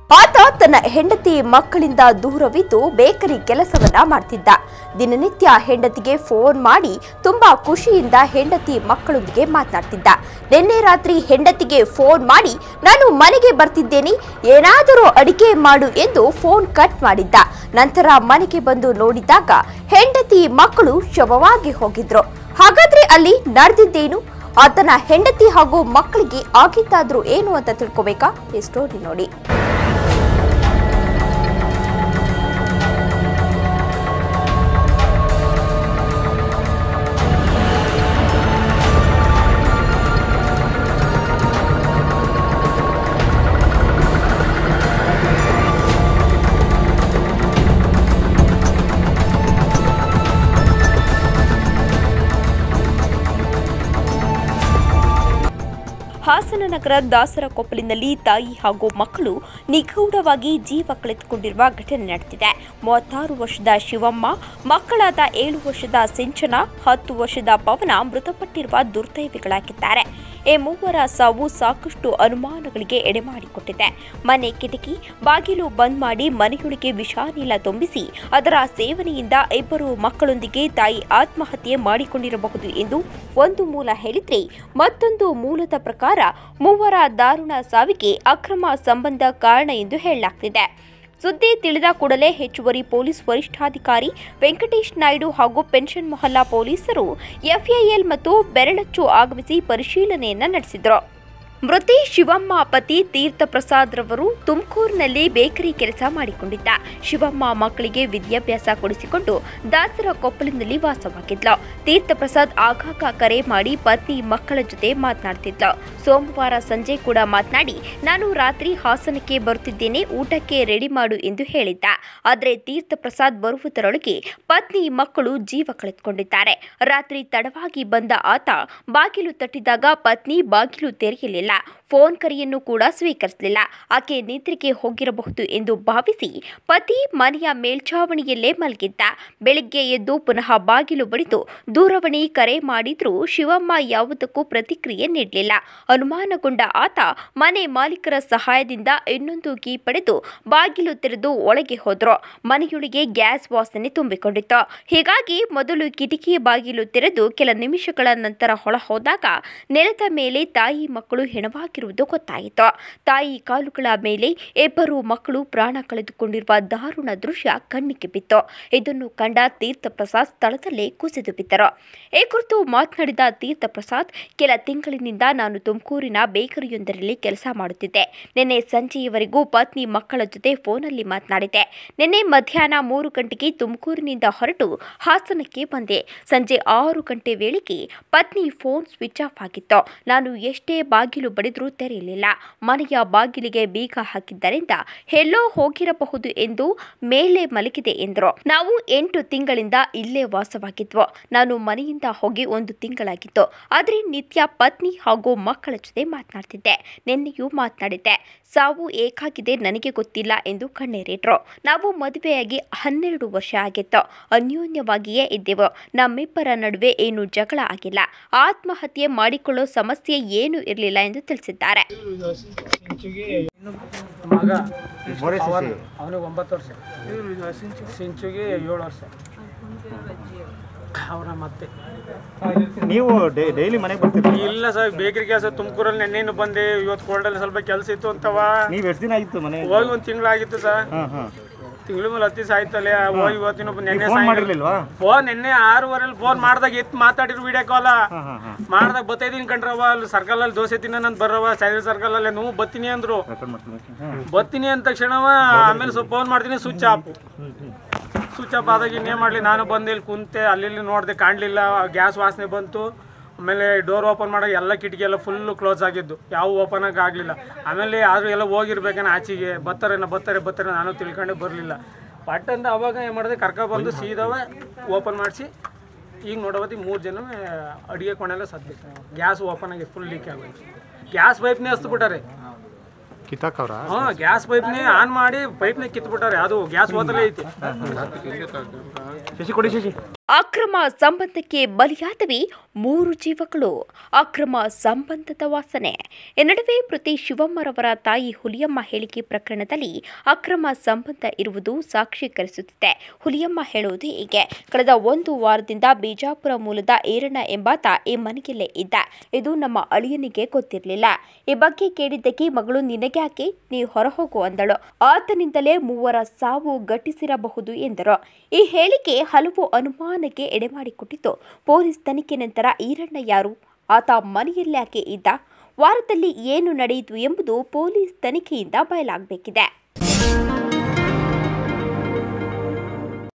ಆತ ತನ್ನ ಹೆಂಡತಿ ಮಕ್ಕಳಿಂದ ದೂರವಿದ್ದು ಬೇಕರಿ ಕೆಲಸವನ್ನ ಮಾಡ್ತಿದ್ದ. ದಿನನಿತ್ಯ ಹೆಂಡತಿಗೆ ಫೋನ್ ಮಾಡಿ ತುಂಬಾ ಖುಷಿಯಿಂದ ಹೆಂಡತಿ ಮಕ್ಕಳೊಂದಿಗೆ ಮಾತನಾಡ್ತಿದ್ದ. ನಿನ್ನೆ ರಾತ್ರಿ ಹೆಂಡತಿಗೆ ಫೋನ್ ಮಾಡಿ ನಾನು ಮನೆಗೆ ಬರ್ತಿದ್ದೇನೆ, ಏನಾದರೂ ಅಡಿಗೆ ಮಾಡು ಎಂದು ಫೋನ್ ಕಟ್ ಮಾಡಿದ್ದ. ನಂತರ ಮನೆಗೆ ಬಂದು ನೋಡಿದಾಗ ಹೆಂಡತಿ ಮಕ್ಕಳು ಶವವಾಗಿ ಹೋಗಿದ್ರು. ಹಾಗಾದ್ರೆ ಅಲ್ಲಿ ನಡೆದಿದ್ದೇನು? ಆತನ ಹೆಂಡತಿ ಹಾಗೂ ಮಕ್ಕಳಿಗೆ ಆಗಿದ್ದಾದ್ರೂ ಏನು ಅಂತ ತಿಳ್ಕೋಬೇಕಾ? ಈ ಸ್ಟೋರಿ ನೋಡಿ. ಹಾಸನ ನಗರ ದಾಸರಕೊಪ್ಪಲಿನಲ್ಲಿ ತಾಯಿ ಹಾಗೂ ಮಕ್ಕಳು ನಿಗೂಢವಾಗಿ ಜೀವ ಕಳೆದುಕೊಂಡಿರುವ ಘಟನೆ ನಡೆದಿದೆ. 36 ವರ್ಷದ ಶಿವಮ್ಮ, ಮಕ್ಕಳಾದ 7 ವರ್ಷದ ಸಿಂಚನ, 10 ವರ್ಷದ ಪವನ ಮೃತಪಟ್ಟಿರುವ ದುರ್ದೈವಿಗಳಾಗಿದ್ದಾರೆ. ಈ ಮೂವರ ಸಾವು ಸಾಕಷ್ಟು ಅನುಮಾನಗಳಿಗೆ ಎಡೆಮಾಡಿಕೊಟ್ಟಿದೆ. ಮನೆ ಕಿಟಕಿ ಬಾಗಿಲು ಬಂದ್ ಮಾಡಿ ಮನೆಯೊಳಗೆ ವಿಷಾನಿಲ ತುಂಬಿಸಿ ಅದರ ಸೇವನೆಯಿಂದ 2 ಮಕ್ಕಳೊಂದಿಗೆ ತಾಯಿ ಆತ್ಮಹತ್ಯೆ ಮಾಡಿಕೊಂಡಿರಬಹುದು ಎಂದು ಒಂದು ಮೂಲ ಹೇಳಿದ್ರೆ, ಮತ್ತೊಂದು ಮೂಲದ ಪ್ರಕಾರ ಮೂವರ ದಾರುಣ ಸಾವಿಗೆ ಅಕ್ರಮ ಸಂಬಂಧ ಕಾರಣ ಎಂದು ಹೇಳಲಾಗ್ತಿದೆ. ಸುದ್ದಿ ತಿಳಿದ ಕೂಡಲೇ ಹೆಚ್ಚುವರಿ ಪೊಲೀಸ್ ವರಿಷ್ಠಾಧಿಕಾರಿ ವೆಂಕಟೇಶ್ ನಾಯ್ಡು ಹಾಗೂ ಪೆನ್ಷನ್ ಮೊಹಲ್ಲಾ ಪೊಲೀಸರು ಎಫ್ಐಎಲ್ ಮತ್ತು ಬೆರಳಚ್ಚು ಆಗಮಿಸಿ ಪರಿಶೀಲನೆಯನ್ನ ನಡೆಸಿದರು. ಮೃತಿ ಶಿವಮ್ಮ ಪತಿ ತೀರ್ಥ ಪ್ರಸಾದ್ ರವರು ತುಮಕೂರಿನಲ್ಲಿ ಬೇಕರಿ ಕೆಲಸ ಮಾಡಿಕೊಂಡಿದ್ದ. ಶಿವಮ್ಮ ಮಕ್ಕಳಿಗೆ ವಿದ್ಯಾಭ್ಯಾಸ ಕೊಡಿಸಿಕೊಂಡು ದಾಸರಕೊಪ್ಪಲಿನಲ್ಲಿ ವಾಸವಾಗಿದ್ಲು. ತೀರ್ಥ ಪ್ರಸಾದ್ ಆಗಾಗ ಕರೆ ಮಾಡಿ ಪತ್ನಿ ಮಕ್ಕಳ ಜೊತೆ ಮಾತನಾಡ್ತಿದ್ಲು. ಸೋಮವಾರ ಸಂಜೆ ಕೂಡ ಮಾತನಾಡಿ ನಾನು ರಾತ್ರಿ ಹಾಸನಕ್ಕೆ ಬರುತ್ತಿದ್ದೇನೆ, ಊಟಕ್ಕೆ ರೆಡಿ ಮಾಡು ಎಂದು ಹೇಳಿದ್ದ. ಆದರೆ ತೀರ್ಥ ಪ್ರಸಾದ್ ಬರುವುದರೊಳಗೆ ಪತ್ನಿ ಮಕ್ಕಳು ಜೀವ ಕಳೆದುಕೊಂಡಿದ್ದಾರೆ. ರಾತ್ರಿ ತಡವಾಗಿ ಬಂದ ಆತ ಬಾಗಿಲು ತಟ್ಟಿದಾಗ ಪತ್ನಿ ಬಾಗಿಲು ತೆರೆಯಲಿಲ್ಲ. ಫೋನ್ ಕರೆಯನ್ನು ಕೂಡ ಸ್ವೀಕರಿಸಲಿಲ್ಲ. ಆಕೆ ನಿದ್ರೆಗೆ ಹೋಗಿರಬಹುದು ಎಂದು ಭಾವಿಸಿ ಪತಿ ಮನೆಯ ಮೇಲ್ಛಾವಣಿಯಲ್ಲೇ ಮಲಗಿದ್ದ. ಬೆಳಿಗ್ಗೆ ಎದ್ದು ಪುನಃ ಬಾಗಿಲು ಬಡಿದು ದೂರವಾಣಿ ಕರೆ ಮಾಡಿದ್ರೂ ಶಿವಮ್ಮ ಯಾವುದಕ್ಕೂ ಪ್ರತಿಕ್ರಿಯೆ ನೀಡಲಿಲ್ಲ. ಅನುಮಾನಗೊಂಡ ಆತ ಮನೆ ಮಾಲೀಕರ ಸಹಾಯದಿಂದ ಇನ್ನೊಂದು ಕೀ ಪಡೆದು ಬಾಗಿಲು ತೆರೆದು ಒಳಗೆ ಹೋದ್ರು. ಮನೆಯೊಳಗೆ ಗ್ಯಾಸ್ ವಾಸನೆ ತುಂಬಿಕೊಂಡಿತ್ತು. ಹೀಗಾಗಿ ಮೊದಲು ಕಿಟಕಿಯ ಬಾಗಿಲು ತೆರೆದು ಕೆಲ ನಿಮಿಷಗಳ ನಂತರ ಹೊರ ಹೋದಾಗ ನೆಲದ ಮೇಲೆ ತಾಯಿ ಮಕ್ಕಳು ಹೆಣವಾಗಿರುವುದು ಗೊತ್ತಾಯಿತು. ತಾಯಿ ಕಾಲುಗಳ ಮೇಲೆ 2 ಮಕ್ಕಳು ಪ್ರಾಣ ಕಳೆದುಕೊಂಡಿರುವ ದಾರುಣ ದೃಶ್ಯ ಕಣ್ಣಿಗೆ ಬಿತ್ತು. ಇದನ್ನು ಕಂಡ ತೀರ್ಥ ಪ್ರಸಾದ್ ಸ್ಥಳದಲ್ಲೇ ಕುಸಿದು ಬಿದ್ದರು. ಈ ಕುರಿತು ಮಾತನಾಡಿದ ತೀರ್ಥ ಪ್ರಸಾದ್, ಕೆಲ ತಿಂಗಳಿನಿಂದ ನಾನು ತುಮಕೂರಿನ ಬೇಕರಿಯೊಂದರಲ್ಲಿ ಕೆಲಸ ಮಾಡುತ್ತಿದ್ದೆ. ನಿನ್ನೆ ಸಂಜೆಯವರೆಗೂ ಪತ್ನಿ ಮಕ್ಕಳ ಜೊತೆ ಫೋನಲ್ಲಿ ಮಾತನಾಡಿದೆ. ನಿನ್ನೆ ಮಧ್ಯಾಹ್ನ 3 ಗಂಟೆಗೆ ತುಮಕೂರಿನಿಂದ ಹೊರಟು ಹಾಸನಕ್ಕೆ ಬಂದೆ. ಸಂಜೆ 6 ಗಂಟೆ ವೇಳೆಗೆ ಪತ್ನಿ ಫೋನ್ ಸ್ವಿಚ್ ಆಫ್ ಆಗಿತ್ತು. ನಾನು ಎಷ್ಟೇ ಬಾಗಿಲು ಬಡಿದ್ರೂ ತೆರೆಯಲಿಲ್ಲ. ಮನೆಯ ಬಾಗಿಲಿಗೆ ಬೀಗ ಹಾಕಿದ್ದರಿಂದ ಎಲ್ಲೋ ಹೋಗಿರಬಹುದು ಎಂದು ಮೇಲೆ ಮಲಗಿದೆ ಎಂದರು. ನಾವು 8 ತಿಂಗಳಿಂದ ಇಲ್ಲೇ ವಾಸವಾಗಿದ್ವು. ನಾನು ಮನೆಯಿಂದ ಹೋಗಿ 1 ತಿಂಗಳಾಗಿತ್ತು. ಆದರೆ ನಿತ್ಯ ಪತ್ನಿ ಹಾಗೂ ಮಕ್ಕಳ ಜೊತೆ ಮಾತನಾಡ್ತಿದ್ದೆ. ನಿನ್ನೆಯೂ ಮಾತನಾಡಿದ್ದೆ. ಸಾವು ಏಕಾಗಿದೆ ನನಗೆ ಗೊತ್ತಿಲ್ಲ ಎಂದು ಕಣ್ಣೀರಿಟ್ರು. ನಾವು ಮದುವೆಯಾಗಿ 12 ವರ್ಷ ಆಗಿತ್ತು. ಅನ್ಯೋನ್ಯವಾಗಿಯೇ ಇದ್ದೆವು. ನಮ್ಮಿಬ್ಬರ ನಡುವೆ ಏನು ಜಗಳ ಆಗಿಲ್ಲ. ಆತ್ಮಹತ್ಯೆ ಮಾಡಿಕೊಳ್ಳೋ ಸಮಸ್ಯೆ ಏನು ಇರಲಿಲ್ಲ ಎಂದು ತಿಳಿಸಿದ್ದಾರೆ. ಮಗ ಅವನಿಗೆ 9 ವರ್ಷ, ಸಿಂಚುಗೆ 7 ವರ್ಷ. ಅವರ ಮತ್ತೆ ನೀವು ಡೈಲಿ ಮನೆಗೆ ಬರ್ತೀರಿ? ಇಲ್ಲ ಸರ್, ಬೇಕರಿ ಕೆಲಸ ತುಮಕೂರಲ್ಲಿ ನೆನ್ನೇನು ಬಂದೆ. ಇವತ್ತು ಕೋಲ್ಡಲ್ಲಿ ಸ್ವಲ್ಪ ಕೆಲಸ ಇತ್ತು ಅಂತವ. ನೀವು ಎಷ್ಟು ದಿನ ಆಗಿತ್ತು ಮನೆ ಹೋಗಿ 1 ತಿಂಗಳಾಗಿತ್ತು ಸರ್. ತಿಂಗಳ ಮೇಲೆ 10 ದಿವಸ ಆಯ್ತಲ್ಲ. ಹೋಗಿ ಇವತ್ತಿನ ನೆನ್ನೆ ಫೋನ್ ನೆನ್ನೆ 6:15 ಫೋನ್ ಮಾಡ್ದಾಗ ಎತ್ತು ಮಾತಾಡಿರು. ವಿಡಿಯೋ ಕಾಲ ಮಾಡ್ದಾಗ ಬತ್ತೈದಿನ ಕಂಡ್ರವ. ಅಲ್ಲಿ ಸರ್ಕಲ್ ಅಲ್ಲಿ ದೋಸೆ ತಿನ್ನ ನಂದು ಬರ್ರವ ಸೈಡ್ ಸರ್ಕಲ್ ಅಲ್ಲಿ ನೀವು ಬತ್ತೀನಿ ಅಂದ್ರು. ಬತ್ತೀನಿ ಅಂದ ತಕ್ಷಣವ ಆಮೇಲೆ ಸ್ವಲ್ಪ ಫೋನ್ ಮಾಡ್ತೀನಿ, ಸ್ವಿಚ್ ಆಫ್ ಆದಾಗ ಇನ್ನೇನು ಮಾಡಲಿ. ನಾನು ಬಂದು ಇಲ್ಲಿ ಕುಂತೆ, ಅಲ್ಲಿ ನೋಡಿದೆ, ಕಾಣಲಿಲ್ಲ. ಗ್ಯಾಸ್ ವಾಸನೆ ಬಂತು. ಆಮೇಲೆ ಡೋರ್ ಓಪನ್ ಮಾಡೋ ಎಲ್ಲ ಕಿಟಕಿ ಎಲ್ಲ ಫುಲ್ಲು ಕ್ಲೋಸ್ ಆಗಿದ್ದು, ಯಾವ ಓಪನ್ ಆಗಲಿಲ್ಲ. ಆಮೇಲೆ ಆದರೂ ಎಲ್ಲ ಹೋಗಿರ್ಬೇಕೇನೋ ಆಚೆಗೆ. ಬರ್ತಾರೆ ನಾನು ತಿಳ್ಕೊಂಡೆ ಬರಲಿಲ್ಲ. ಪಟ್ಟಂತ ಅವಾಗ ಏನು ಮಾಡಿದೆ, ಕರ್ಕೊಬಂದು ಸೀದವ ಓಪನ್ ಮಾಡಿಸಿ ಈಗ ನೋಡೋವತ್ತಿ 3 ಜನ ಅಡುಗೆ ಕೊನೆಲ್ಲ ಸದ್ದಿತ್ತು. ಗ್ಯಾಸ್ ಓಪನ್ ಆಗಿ ಫುಲ್ ಲೀಕ್ ಆಗೋಯ್ತು. ಗ್ಯಾಸ್ ಪೈಪ್ನೇ ಹಚ್ಬಿಟ್ಟಾರೆ. ಕಿತ್ತಾಕವ್ರ? ಹಾಂ, ಗ್ಯಾಸ್ ಪೈಪ್ನೇ ಆನ್ ಮಾಡಿ ಪೈಪ್ನೇ ಕಿತ್ಬಿಟ್ಟಾರೆ. ಅದು ಗ್ಯಾಸ್ ಹೋತಲೇ ಐತಿ. ಶಶಿ ಕೊಡಿ ಶಶಿ. ಅಕ್ರಮ ಸಂಬಂಧಕ್ಕೆ ಬಲಿಯಾದವಿ 3 ಜೀವಗಳು. ಅಕ್ರಮ ಸಂಬಂಧದ ವಾಸನೆ. ಈ ನಡುವೆ ಮೃತಿ ಶಿವಮ್ಮರವರ ತಾಯಿ ಹುಲಿಯಮ್ಮ ಹೇಳಿಕೆ ಪ್ರಕರಣದಲ್ಲಿ ಅಕ್ರಮ ಸಂಬಂಧ ಇರುವುದು ಸಾಕ್ಷೀಕರಿಸುತ್ತಿದೆ. ಹುಲಿಯಮ್ಮ ಹೇಳುವುದು ಹೀಗೆ: ಕಳೆದ 1 ವಾರದಿಂದ ಬಿಜಾಪುರ ಮೂಲದ ಈರಣ್ಣ ಎಂಬಾತ ಈ ಮನೆಯಲ್ಲೇ ಇದ್ದ. ಇದು ನಮ್ಮ ಅಳಿಯನಿಗೆ ಗೊತ್ತಿರಲಿಲ್ಲ. ಈ ಬಗ್ಗೆ ಕೇಳಿದ್ದಕ್ಕೆ ಮಗಳು ನಿನಗ್ಯಾಕೆ, ನೀ ಹೊರಹೋಗು ಅಂದಳು. ಆತನಿಂದಲೇ 3 ಸಾವು ಘಟಿಸಿರಬಹುದು ಎಂದರು. ಈ ಹೇಳಿಕೆ ಹಲವು ಅನುಮಾನಕ್ಕೆ ಎಡೆಮಾಡಿಕೊಟ್ಟಿತ್ತು. ಪೊಲೀಸ್ ತನಿಖೆ ನಂತರ ಈರಣ್ಣ ಯಾರು, ಆತ ಮನೆಯಲ್ಲಾಕೆ ಇದ್ದ, ವಾರದಲ್ಲಿ ಏನು ನಡೆಯಿತು ಎಂಬುದು ಪೊಲೀಸ್ ತನಿಖೆಯಿಂದ ಬಯಲಾಗಬೇಕಿದೆ.